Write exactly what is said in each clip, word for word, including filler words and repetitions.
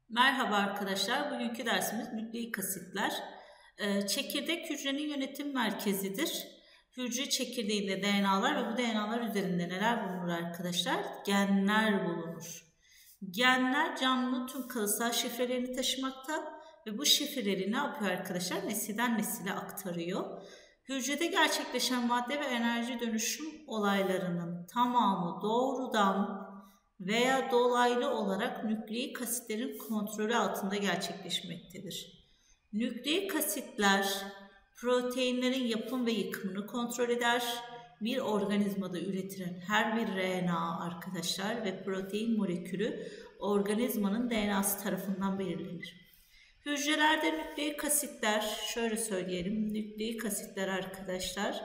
Merhaba arkadaşlar. Bugünkü dersimiz nükleik asitler. Ee, çekirdek hücrenin yönetim merkezidir. Hücre çekirdeğinde D N A'lar ve bu D N A'lar üzerinde neler bulunur arkadaşlar? Genler bulunur. Genler canlının tüm kalıtsal şifrelerini taşımakta ve bu şifreleri ne yapıyor arkadaşlar? Nesilden nesile aktarıyor. Hücrede gerçekleşen madde ve enerji dönüşüm olaylarının tamamı doğrudan veya dolaylı olarak nükleik asitlerin kontrolü altında gerçekleşmektedir. Nükleik asitler proteinlerin yapım ve yıkımını kontrol eder. Bir organizmada üretilen her bir R N A arkadaşlar ve protein molekülü organizmanın D N A'sı tarafından belirlenir. Hücrelerde nükleik asitler, şöyle söyleyelim, nükleik asitler arkadaşlar,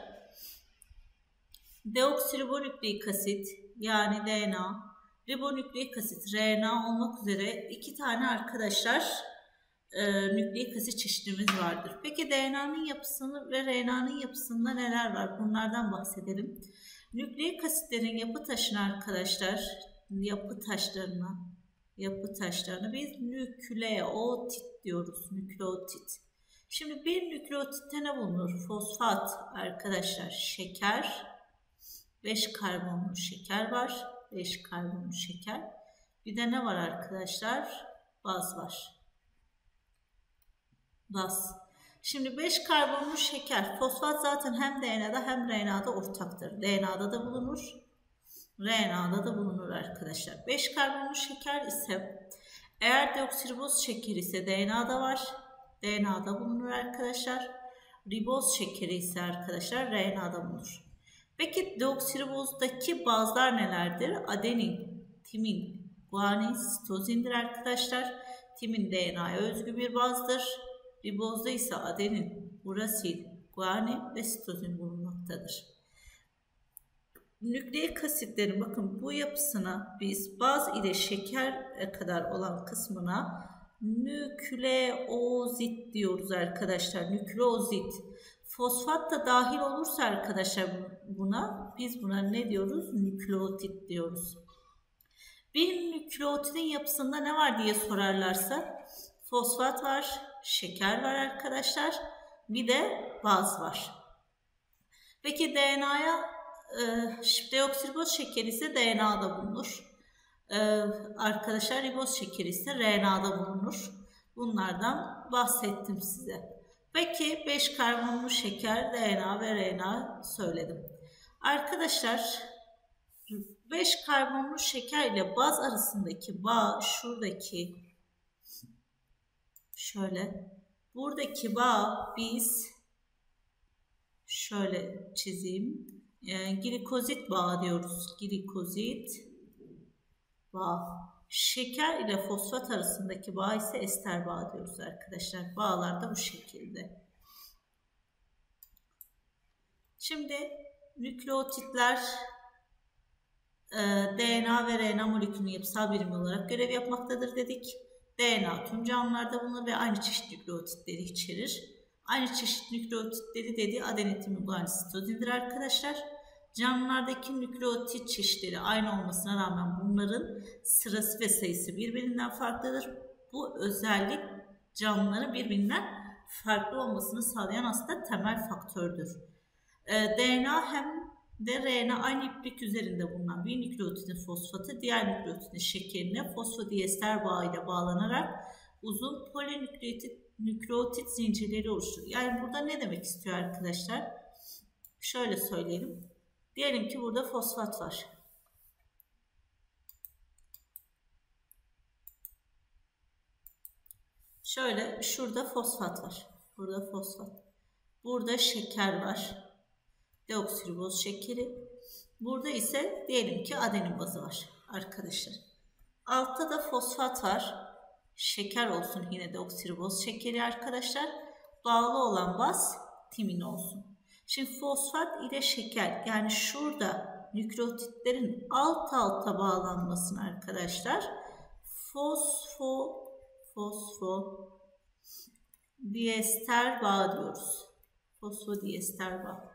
deoksiribonükleik asit yani D N A, ribonükleik asit R N A olmak üzere iki tane arkadaşlar e, nükleik asit çeşidimiz vardır. Peki D N A'nın yapısını ve R N A'nın yapısında neler var? Bunlardan bahsedelim. Nükleik asitlerin yapı taşını arkadaşlar, yapı taşlarına, yapı taşlarına biz nükleotit diyoruz. Nükleotit. Şimdi bir nükleotitte ne bulunur? Fosfat arkadaşlar, şeker, beş karbonlu şeker var. beş karbonlu şeker. Bir de ne var arkadaşlar? Baz var. Baz. Şimdi beş karbonlu şeker. Fosfat zaten hem D N A'da hem R N A'da ortaktır. D N A'da da bulunur. R N A'da da bulunur arkadaşlar. beş karbonlu şeker ise eğer deoksiriboz şekeri ise D N A'da var. D N A'da bulunur arkadaşlar. Riboz şekeri ise arkadaşlar R N A'da bulunur. Peki deoksiribozdaki bazlar nelerdir? Adenin, timin, guanin, sitozindir arkadaşlar. Timin D N A'ya özgü bir bazdır. Ribozda ise adenin, urasil, guanin ve sitozin bulunmaktadır. Nükleik asitlerin bakın bu yapısına biz baz ile şeker kadar olan kısmına nükleozit diyoruz arkadaşlar. Nükleozit. Fosfat da dahil olursa arkadaşlar buna biz buna ne diyoruz? Nükleotit diyoruz. Bir nükleotidin yapısında ne var diye sorarlarsa fosfat var, şeker var arkadaşlar. Bir de baz var. Peki D N A'ya e, deoksiriboz şekeri ise D N A'da bulunur. E, arkadaşlar riboz şekeri ise R N A'da bulunur. Bunlardan bahsettim size. Peki beş karbonlu şeker, D N A ve R N A söyledim. Arkadaşlar beş karbonlu şeker ile baz arasındaki bağ şuradaki şöyle buradaki bağ biz şöyle çizeyim. Yani glikozit bağı diyoruz. Glikozit bağı. Şeker ile fosfat arasındaki bağ ise ester bağı diyoruz arkadaşlar. Bağlar da bu şekilde. Şimdi nükleotitler e, D N A ve R N A molekülünün yapısal birimi olarak görev yapmaktadır dedik. D N A tüm canlılarda bulunur ve aynı çeşit nükleotitleri içerir. Aynı çeşit nükleotitleri dediği adenin, timin, guanin, sitozindir arkadaşlar. Canlılardaki nükleotit çeşitleri aynı olmasına rağmen bunların sırası ve sayısı birbirinden farklıdır. Bu özellik canlıların birbirinden farklı olmasını sağlayan aslında temel faktördür. Ee, D N A hem de R N A aynı iplik üzerinde bulunan bir nükleotidin fosfatı diğer nükleotidin şekerine fosfodiester bağıyla bağlanarak uzun polinükleotit nükleotit zincirleri oluşturur. Yani burada ne demek istiyor arkadaşlar? Şöyle söyleyelim. Diyelim ki burada fosfat var. Şöyle şurada fosfat var. Burada fosfat. Burada şeker var. Deoksiriboz şekeri. Burada ise diyelim ki adenin bazı var arkadaşlar. Altta da fosfat var. Şeker olsun yine deoksiriboz şekeri arkadaşlar. Bağlı olan baz timin olsun. Şimdi fosfat ile şeker yani şurada nükleotitlerin alt alta bağlanmasını arkadaşlar fosfo fosfo diester bağ diyoruz. Fosfodiester bağ.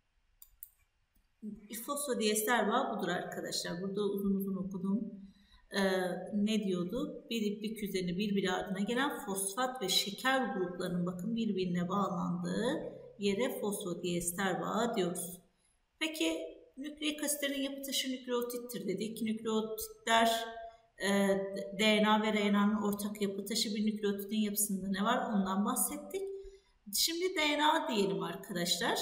Fosfodiester bağ budur arkadaşlar. Burada uzun uzun okudum. e, ne diyordu? Bir iplik üzerine birbiri ardına gelen fosfat ve şeker gruplarının bakın birbirine bağlandığı yere fosfodiester bağı diyoruz. Peki nükleik asitlerin yapı taşı nükleotittir dedik. Nükleotitler e, D N A ve R N A'nın ortak yapı taşı. Bir nükleotitin yapısında ne var? Ondan bahsettik. Şimdi D N A diyelim arkadaşlar.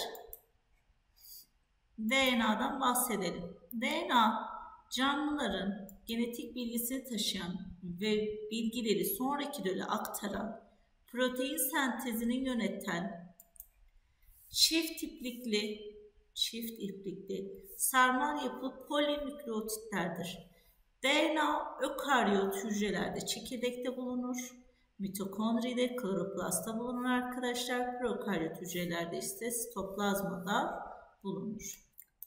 D N A'dan bahsedelim. D N A canlıların genetik bilgisini taşıyan ve bilgileri sonraki döle aktaran, protein sentezini yöneten çift iplikli çift iplikli sarmal yapılı polinükleotitlerdir. D N A ökaryot hücrelerde çekirdekte bulunur. Mitokondride, kloroplastta bulunur arkadaşlar. Prokaryot hücrelerde ise sitoplazmada bulunur.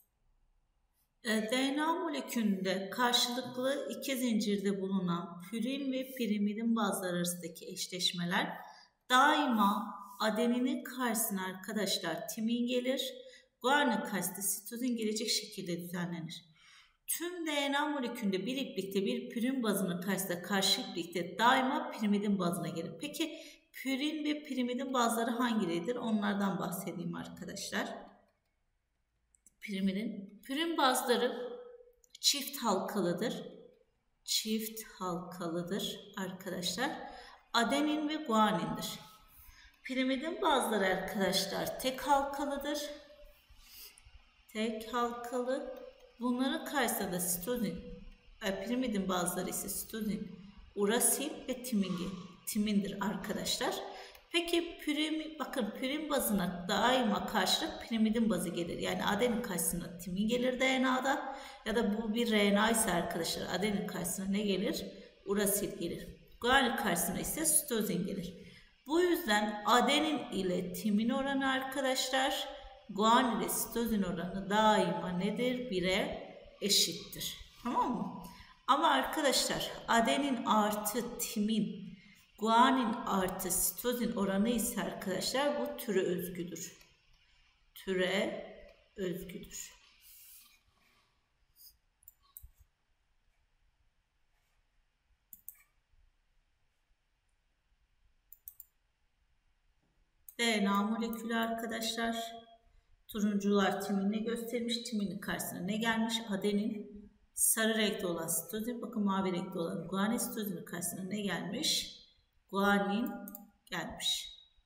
D N A molekülünde karşılıklı iki zincirde bulunan pürin ve pirimidin bazları arasındaki eşleşmeler daima adeninin karşısına arkadaşlar timin gelir. Guanin karşısında sitozin gelecek şekilde düzenlenir. Tüm D N A molekülünde bir iplikte bir pürin bazının karşısında karşı iplikte daima pirimidin bazına gelir. Peki pürin ve pirimidin bazları hangileridir? Onlardan bahsedeyim arkadaşlar. Pirimidin, pürin bazları çift halkalıdır. Çift halkalıdır arkadaşlar. Adenin ve guanindir. Pirimidin bazları arkadaşlar tek halkalıdır. Tek halkalı. Bunların karşısında sitozin, pirimidin bazıları ise sitozin, urasil ve timin, timindir arkadaşlar. Peki pürin, bakın pürin bazına daima karşılık pirimidin bazı gelir. Yani adenin karşısına timin gelir D N A'da ya da bu bir R N A ise arkadaşlar adenin karşısına ne gelir? Urasil gelir. Guanin karşısına ise sitozin gelir. Bu yüzden adenin ile timin oranı arkadaşlar guanin ile sitozin oranı daima nedir? bire eşittir. Tamam mı? Ama arkadaşlar adenin artı timin, guanin artı sitozin oranı ise arkadaşlar bu türe özgüdür. Türe özgüdür. D N A molekülü arkadaşlar. Turuncular timinle göstermiş. Timinin karşısına ne gelmiş? Adenin. Sarı renkli olan sitozin. Bakın mavi renkli olan guanin, sitozinin karşısına ne gelmiş? Guanin gelmiş.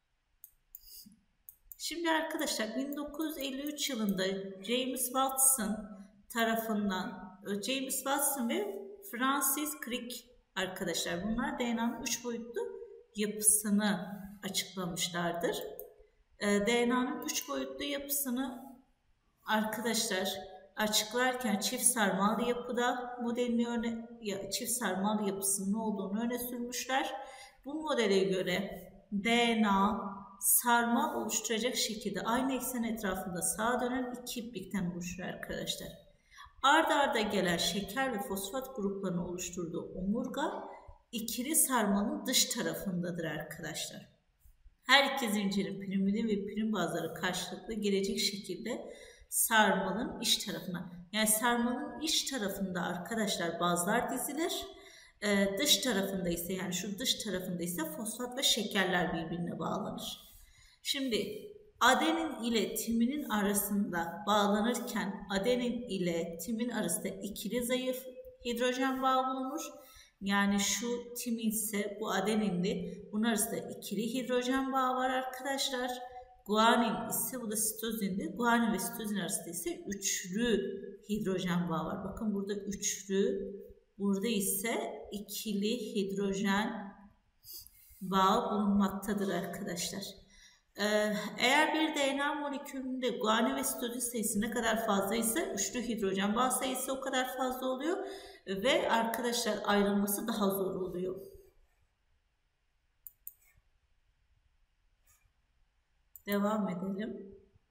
Şimdi arkadaşlar bin dokuz yüz elli üç yılında James Watson tarafından James Watson ve Francis Crick arkadaşlar bunlar D N A'nın üç boyutlu yapısını açıklamışlardır. D N A'nın üç boyutlu yapısını arkadaşlar açıklarken çift sarmal yapıda modelini öne, çift sarmal yapısının olduğunu öne sürmüşler. Bu modele göre D N A sarmal oluşturacak şekilde aynı eksen etrafında sağa dönen iki iplikten oluşur arkadaşlar. Arda arda gelen şeker ve fosfat gruplarını oluşturduğu omurga ikili sarmalın dış tarafındadır arkadaşlar. Her iki zincirin pirimidin ve pirim bazları karşılıklı gelecek şekilde sarmalın iç tarafına. Yani sarmalın iç tarafında arkadaşlar bazlar dizilir. Ee, dış tarafında ise yani şu dış tarafında ise fosfat ve şekerler birbirine bağlanır. Şimdi adenin ile timinin arasında bağlanırken adenin ile timin arasında ikili zayıf hidrojen bağı bulunur. Yani şu timin ise bu adeninli. Bunun arasında ikili hidrojen bağı var arkadaşlar. Guanin ise bu da sitozindi. Guanin ve sitozin arasında ise üçlü hidrojen bağı var. Bakın burada üçlü. Burada ise ikili hidrojen bağı bulunmaktadır arkadaşlar. Eğer bir D N A molekülünde guanin ve sitozin sayısı ne kadar fazlaysa üçlü hidrojen bağı sayısı o kadar fazla oluyor. Ve arkadaşlar ayrılması daha zor oluyor. Devam edelim.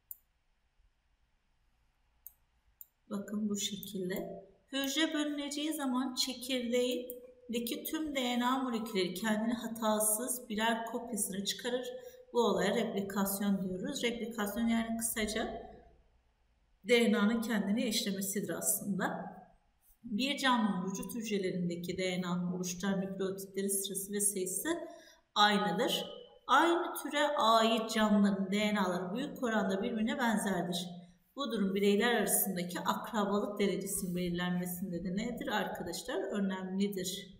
Bakın bu şekilde. Hücre bölüneceği zaman çekirdeğindeki tüm D N A molekülleri kendini hatasız birer kopyasını çıkarır. Bu olaya replikasyon diyoruz. Replikasyon yani kısaca D N A'nın kendini eşlemesidir aslında. Bir canlının vücut hücrelerindeki D N A'nın oluşturan nükleotitlerin sırası ve sayısı aynıdır. Aynı türe ait canlıların D N A'ları büyük oranda birbirine benzerdir. Bu durum bireyler arasındaki akrabalık derecesinin belirlenmesinde de nedir arkadaşlar? Önemlidir.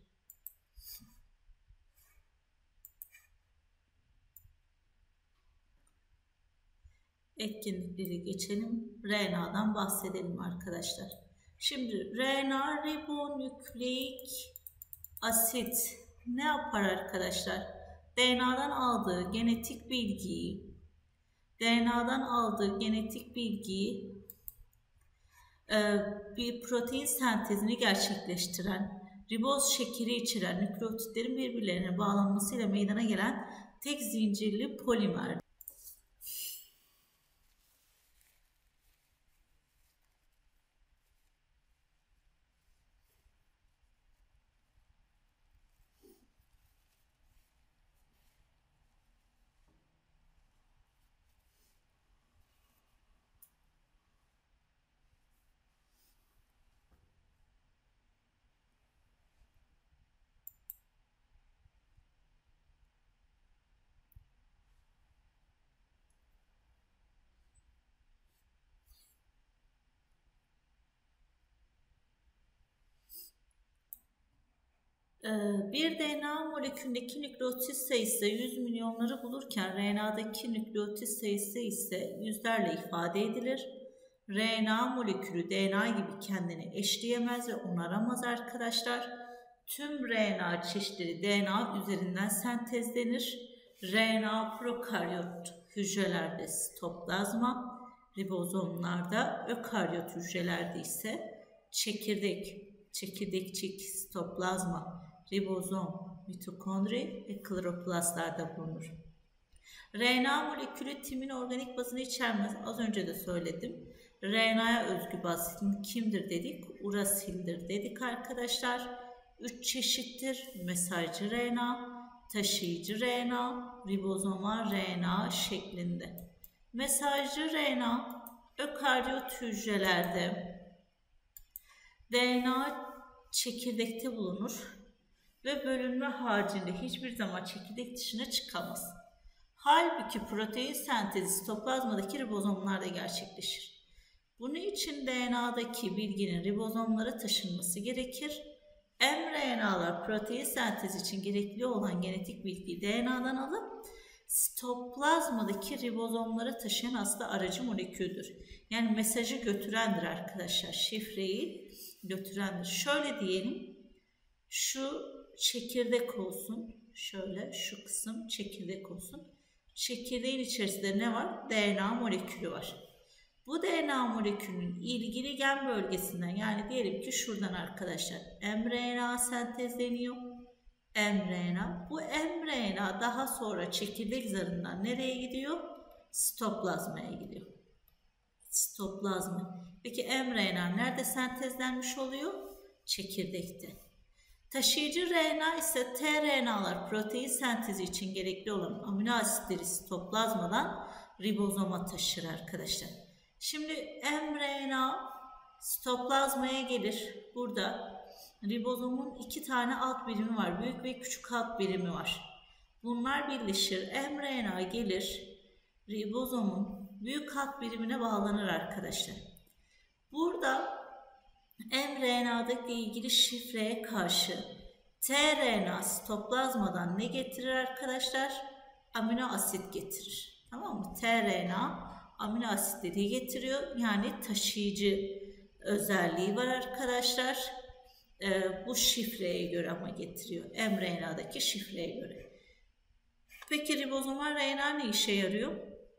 Etkinlikleri geçelim. R N A'dan bahsedelim arkadaşlar. Şimdi R N A ribonükleik asit ne yapar arkadaşlar? D N A'dan aldığı genetik bilgiyi D N A'dan aldığı genetik bilgiyi e, bir protein sentezini gerçekleştiren, riboz şekeri içeren nükleotitlerin birbirlerine bağlanmasıyla meydana gelen tek zincirli polimer. Bir D N A molekülündeki nükleotit sayısı yüz milyonları bulurken R N A'daki nükleotit sayısı ise yüzlerle ifade edilir. R N A molekülü D N A gibi kendini eşleyemez ve onaramaz arkadaşlar. Tüm R N A çeşitleri D N A üzerinden sentezlenir. R N A prokaryot hücrelerde sitoplazma, ribozomlarda, ökaryot hücrelerde ise çekirdek, çekirdekçik sitoplazma, ribozom, mitokondri ve kloroplastlarda bulunur. R N A molekülü timin organik bazını içermez. Az önce de söyledim. R N A'ya özgü baz kimdir dedik? Urasildir dedik arkadaşlar. Üç çeşittir. Mesajcı R N A, taşıyıcı R N A, ribozoma R N A şeklinde. Mesajcı R N A ökaryot hücrelerde D N A çekirdekte bulunur ve bölünme haricinde hiçbir zaman çekirdek dışına çıkamaz. Halbuki protein sentezi sitoplazmadaki ribozomlarda gerçekleşir. Bunun için D N A'daki bilginin ribozomlara taşınması gerekir. mRNA'lar protein sentezi için gerekli olan genetik bilgiyi D N A'dan alıp sitoplazmadaki ribozomlara taşıyan aslında aracı moleküldür. Yani mesajı götürendir arkadaşlar. Şifreyi götürendir. Şöyle diyelim. Şu çekirdek olsun. Şöyle şu kısım çekirdek olsun. Çekirdeğin içerisinde ne var? D N A molekülü var. Bu D N A molekülünün ilgili gen bölgesinden, yani diyelim ki şuradan arkadaşlar mRNA sentezleniyor. mRNA. Bu mRNA daha sonra çekirdek zarından nereye gidiyor? Sitoplazmaya gidiyor. Sitoplazma. Peki mRNA nerede sentezlenmiş oluyor? Çekirdekte. Taşıyıcı R N A ise tRNA'lar protein sentezi için gerekli olan amino asitleri sitoplazmadan ribozoma taşır arkadaşlar. Şimdi mRNA sitoplazmaya gelir. Burada ribozomun iki tane alt birimi var. Büyük ve küçük alt birimi var. Bunlar birleşir. mRNA gelir. Ribozomun büyük alt birimine bağlanır arkadaşlar. Burada mRNA'daki ilgili şifreye karşı tRNA sitoplazmadan ne getirir arkadaşlar? Amino asit getirir. Tamam mı? tRNA amino asitleri getiriyor. Yani taşıyıcı özelliği var arkadaşlar. Ee, bu şifreye göre ama getiriyor. mRNA'daki şifreye göre. Peki ribozomal R N A ne işe yarıyor?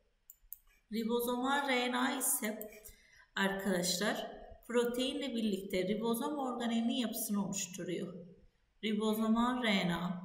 Ribozomal R N A ise arkadaşlar proteinle birlikte ribozom organelinin yapısını oluşturuyor. Ribozomal R N A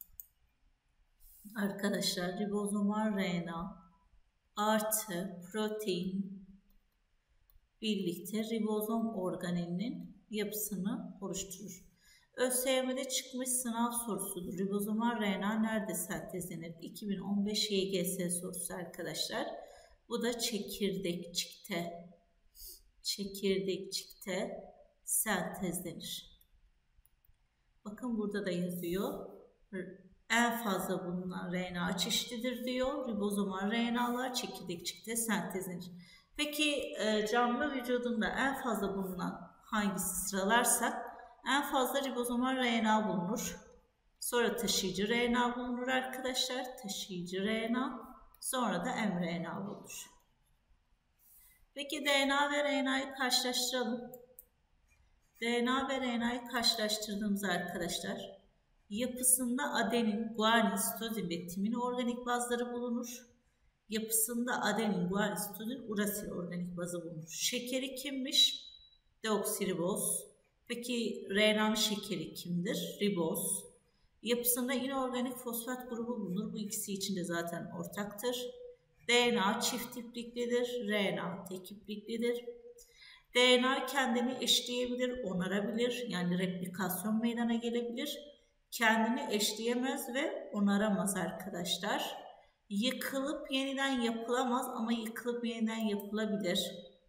arkadaşlar ribozomal R N A artı protein birlikte ribozom organelinin yapısını oluşturur. ÖSYM'de çıkmış sınav sorusudur. Ribozomal R N A nerede sentezlenir? iki bin on beş Y G S sorusu arkadaşlar. Bu da çekirdekçikte. Çekirdekçikte sentezlenir. Bakın burada da yazıyor. En fazla bulunan R N A çeşididir diyor. Ribozomal R N A'lar çekirdekçikte sentezlenir. Peki canlı vücudunda en fazla bulunan hangisi sıralarsak en fazla ribozomal R N A bulunur. Sonra taşıyıcı R N A bulunur arkadaşlar. Taşıyıcı R N A. Sonra da mRNA bulunur. Peki D N A ve R N A'yı karşılaştıralım. D N A ve R N A'yı karşılaştırdığımız arkadaşlar yapısında adenin, guanin, sitozin ve timin organik bazları bulunur. Yapısında adenin, guanin, sitozin, urasil organik bazı bulunur. Şekeri kimmiş? Deoksiriboz. Peki R N A'nın şekeri kimdir? Riboz. Yapısında inorganik fosfat grubu bulunur. Bu ikisi için de zaten ortaktır. D N A çift ipliklidir. R N A tek ipliklidir. D N A kendini eşleyebilir, onarabilir. Yani replikasyon meydana gelebilir. Kendini eşleyemez ve onaramaz arkadaşlar. Yıkılıp yeniden yapılamaz ama yıkılıp yeniden yapılabilir.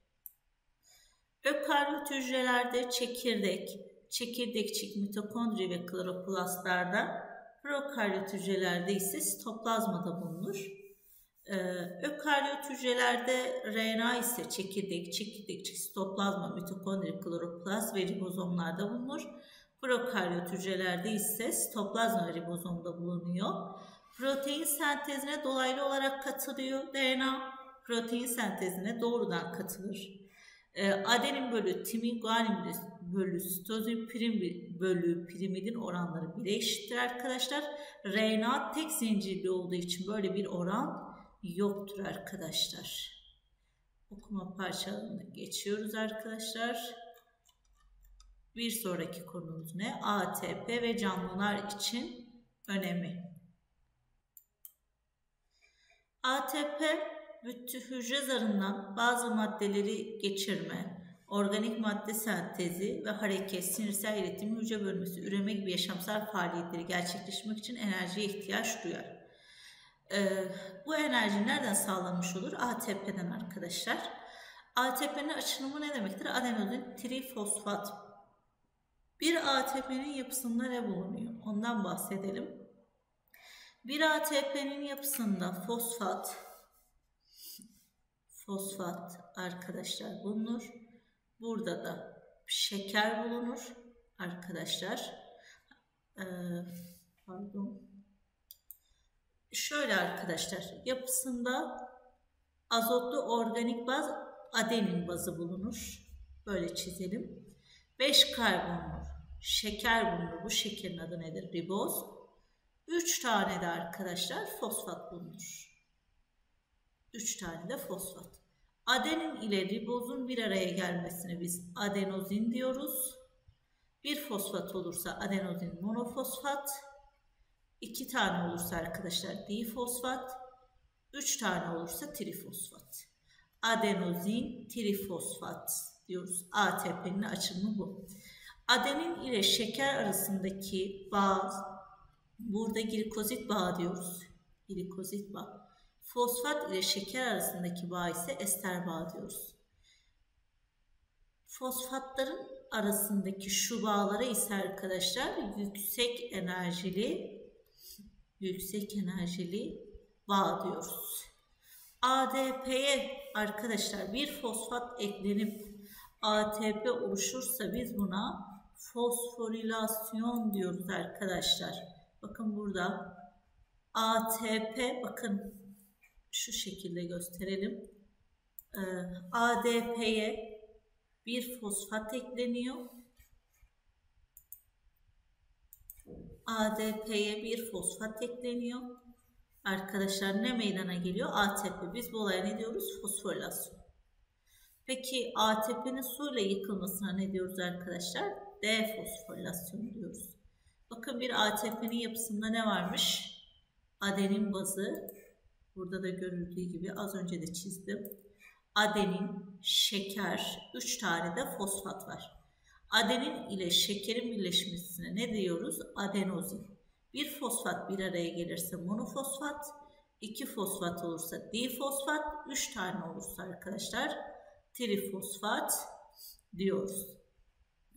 Ökaryot hücrelerde çekirdek, çekirdekçik, mitokondri ve kloroplastlarda, prokaryot hücrelerde ise sitoplazmada bulunur. Ee, ökaryot hücrelerde R N A ise çekirdek, çekirdekçik, sitoplazma, mitokondri, kloroplast ve ribozomlarda bulunur. Prokaryot hücrelerde ise sitoplazma ve ribozomda bulunuyor. Protein sentezine dolaylı olarak katılıyor D N A. Protein sentezine doğrudan katılır. Ee, adenin bölü timin, guanin bölü sitozin, prim bölü pirimidin oranları bire eşittir arkadaşlar. R N A tek zincirli olduğu için böyle bir oran yoktur arkadaşlar. Okuma parçalarına geçiyoruz arkadaşlar. Bir sonraki konumuz ne? A T P ve canlılar için önemi. A T P bütün hücre zarından bazı maddeleri geçirme, organik madde sentezi ve hareket, sinirsel iletim, hücre bölünmesi, üreme gibi yaşamsal faaliyetleri gerçekleştirmek için enerjiye ihtiyaç duyar. Ee, bu enerji nereden sağlanmış olur? A T P'den arkadaşlar. A T P'nin açılımı ne demektir? Adenozin trifosfat. Bir A T P'nin yapısında ne bulunuyor? Ondan bahsedelim. Bir A T P'nin yapısında fosfat, fosfat arkadaşlar bulunur. Burada da şeker bulunur arkadaşlar. Ee, pardon. Şöyle arkadaşlar, yapısında azotlu organik baz, adenin bazı bulunur. Böyle çizelim. beş karbonlu şeker bulunur. Bu şekerin adı nedir? Riboz. üç tane de arkadaşlar fosfat bulunur. üç tane de fosfat. Adenin ile ribozun bir araya gelmesine biz adenozin diyoruz. Bir fosfat olursa adenozin monofosfat. iki tane olursa arkadaşlar difosfat. üç tane olursa trifosfat. Adenozin trifosfat diyoruz. A T P'nin açılımı bu. Adenin ile şeker arasındaki bağ, burada glikozit bağı diyoruz. Glikozit bağı. Fosfat ile şeker arasındaki bağ ise ester bağı diyoruz. Fosfatların arasındaki şu bağlara ise arkadaşlar yüksek enerjili yüksek enerjili bağ diyoruz. A D P'ye arkadaşlar bir fosfat eklenip A T P oluşursa biz buna fosforilasyon diyoruz arkadaşlar. Bakın burada A T P, bakın şu şekilde gösterelim. Ee, A D P'ye bir fosfat ekleniyor. A D P'ye bir fosfat ekleniyor. Arkadaşlar ne meydana geliyor? A T P. Biz bu olaya ne diyoruz? Fosforilasyon. Peki A T P'nin suyla yıkılmasına ne diyoruz arkadaşlar? Defosforilasyon diyoruz. Bakın bir A T P'nin yapısında ne varmış? Adenin bazı. Burada da görüldüğü gibi az önce de çizdim. Adenin, şeker, üç tane de fosfat var. Adenin ile şekerin birleşmesine ne diyoruz? Adenozin. Bir fosfat bir araya gelirse monofosfat, iki fosfat olursa difosfat, üç tane olursa arkadaşlar trifosfat diyoruz.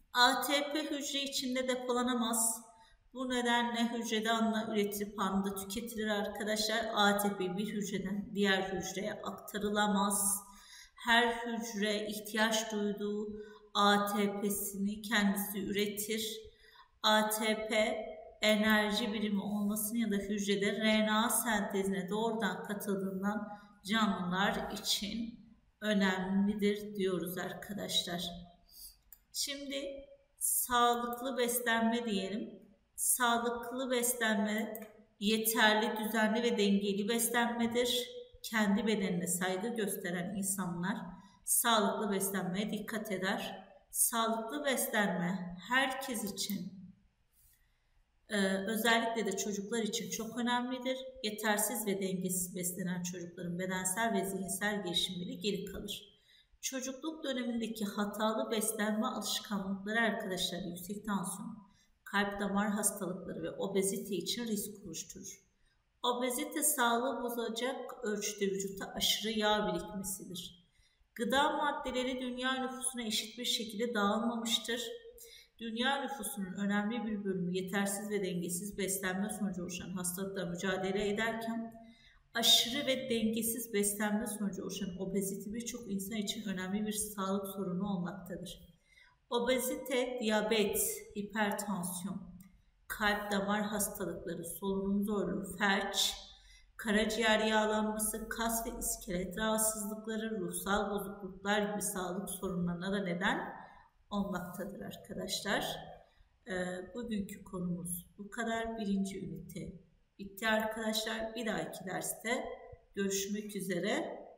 A T P hücre içinde depolanamaz. Bu nedenle hücrede anla üretilip anında tüketilir arkadaşlar. A T P bir hücreden diğer hücreye aktarılamaz. Her hücre ihtiyaç duyduğu A T P'sini kendisi üretir. A T P enerji birimi olmasını ya da hücrede R N A sentezine doğrudan katıldığından canlılar için önemlidir diyoruz arkadaşlar. Şimdi sağlıklı beslenme diyelim. Sağlıklı beslenme yeterli, düzenli ve dengeli beslenmedir. Kendi bedenine saygı gösteren insanlar sağlıklı beslenmeye dikkat eder. Sağlıklı beslenme herkes için, Ee, özellikle de çocuklar için çok önemlidir. Yetersiz ve dengesiz beslenen çocukların bedensel ve zihinsel gelişimleri geri kalır. Çocukluk dönemindeki hatalı beslenme alışkanlıkları arkadaşlar yüksek tansiyon, kalp damar hastalıkları ve obezite için risk oluşturur. Obezite sağlığı bozacak ölçüde vücutta aşırı yağ birikmesidir. Gıda maddeleri dünya nüfusuna eşit bir şekilde dağılmamıştır. Dünya nüfusunun önemli bir bölümü yetersiz ve dengesiz beslenme sonucu oluşan hastalıkla mücadele ederken aşırı ve dengesiz beslenme sonucu oluşan obezite birçok insan için önemli bir sağlık sorunu olmaktadır. Obezite, diyabet, hipertansiyon, kalp damar hastalıkları, solunum zorluğu, felç, karaciğer yağlanması, kas ve iskelet rahatsızlıkları, ruhsal bozukluklar gibi sağlık sorunlarına da neden olmaktadır arkadaşlar. Ee, bugünkü konumuz bu kadar. Birinci ünite bitti arkadaşlar. Bir dahaki derste görüşmek üzere.